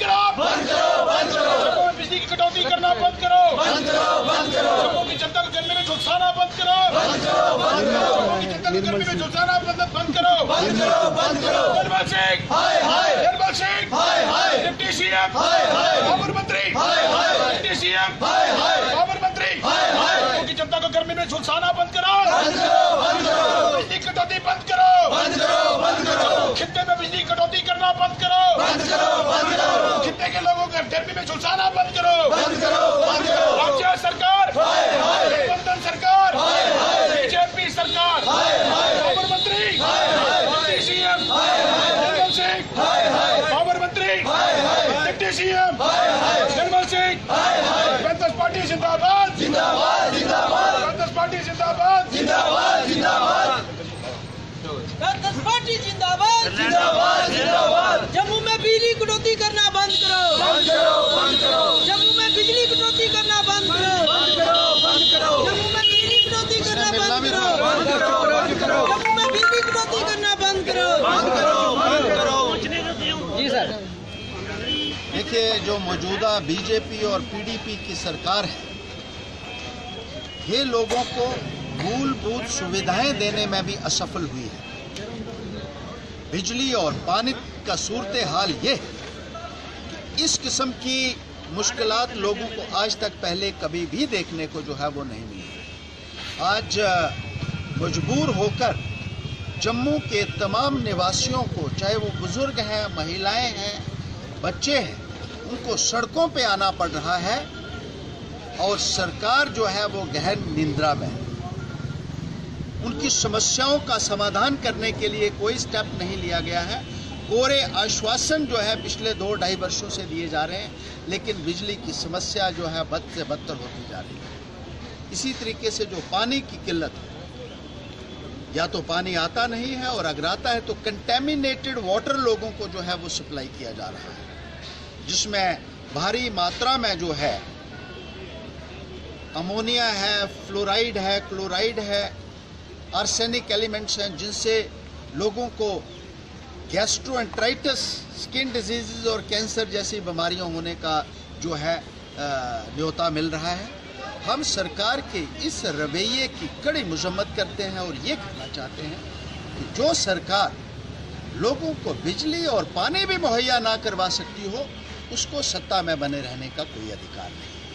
करो, बंद करो, बंद करो। जम्मू में बिजली की कटौती करना बंद करो, बंद करो, बंद करो। जम्मू की जनता को गर्मी में झुलसाना बंद करो, बंद करो, बंद करो। जम्मू की जनता को गर्मी में झुलसाना बंद करो, बंद करो, बंद करो। निर्मल सिंह, हाय हाय। निर्मल सिंह, हाय हाय। डिप्टी सीएम, हाय हाय। पावर मंत्री, हाय हाय। डिप्टी सीएम, हाय हाय। पावर मंत्री, हाय हाय। जम्मू की जनता को गर्मी में झुलसाना बंद करो, बंद करो, बंद करो। बिजली कटौती बंद करो, बंद करो, बंद करो। खित्ते में बिजली कटौती करना बंद करो, बंद करो, बंद करो। खित्ते के लोगों को गर्मी में झुलसाना बंद करो, बंद करो, बंद करो। राज्य सरकार, हाय हाय। गठबंधन सरकार, हाय हाय। बीजेपी सरकार, हाय हाय। पावर मंत्री, हाय हाय। डिप्टी सीएम, हाय हाय। निर्मल सिंह, हाय हाय। पावर मंत्री, हाय हाय। डिप्टी सीएम, हाय हाय। निर्मल सिंह, हाय हाय। पैंतीस पार्टी जिंदाबाद, जिंदाबाद, जिंदाबाद। पैंतीस पार्टी जिंदाबाद, जिंदाबाद, जिंदाबाद। पैंतीस पार्टी जिंदाबाद, जिंदाबाद, जिंदाबाद। जम्मू में बिजली कटौती करना बंद करो, बंद करो, बंद करो। जम्मू में बिजली कटौती करना बंद करो, बंद करो, बंद करो। जम्मू में बिजली कटौती करना बंद करो, बंद करो, बंद करो। जम्मू में बिजली कटौती करना बंद करो, बंद करो, बंद करो। जी सर। देखिए, जो मौजूदा बीजेपी और पीडीपी की सरकार है, ये लोगों को मूलभूत सुविधाएं देने में भी असफल हुई है। बिजली और पानी का सूरत हाल ये है, इस किस्म की मुश्किलात लोगों को आज तक पहले कभी भी देखने को जो है वो नहीं मिली। आज मजबूर होकर जम्मू के तमाम निवासियों को, चाहे वो बुजुर्ग हैं, महिलाएं हैं, बच्चे हैं, उनको सड़कों पे आना पड़ रहा है और सरकार जो है वो गहन निंद्रा में है। उनकी समस्याओं का समाधान करने के लिए कोई स्टेप नहीं लिया गया है। कोरे आश्वासन जो है पिछले 2-2.5 वर्षों से दिए जा रहे हैं, लेकिन बिजली की समस्या जो है बद से बदतर होती जा रही है। इसी तरीके से जो पानी की किल्लत है, या तो पानी आता नहीं है और अगर आता है तो कंटेमिनेटेड वाटर लोगों को जो है वो सप्लाई किया जा रहा है, जिसमें भारी मात्रा में जो है अमोनिया है, फ्लोराइड है, क्लोराइड है, आर्सेनिक एलिमेंट्स हैं, जिनसे लोगों को गैस्ट्रोएंटराइटिस, स्किन डिजीज़ और कैंसर जैसी बीमारियों होने का जो है न्योता मिल रहा है। हम सरकार के इस रवैये की कड़ी मजम्मत करते हैं और ये कहना चाहते हैं कि जो सरकार लोगों को बिजली और पानी भी मुहैया ना करवा सकती हो, उसको सत्ता में बने रहने का कोई अधिकार नहीं है।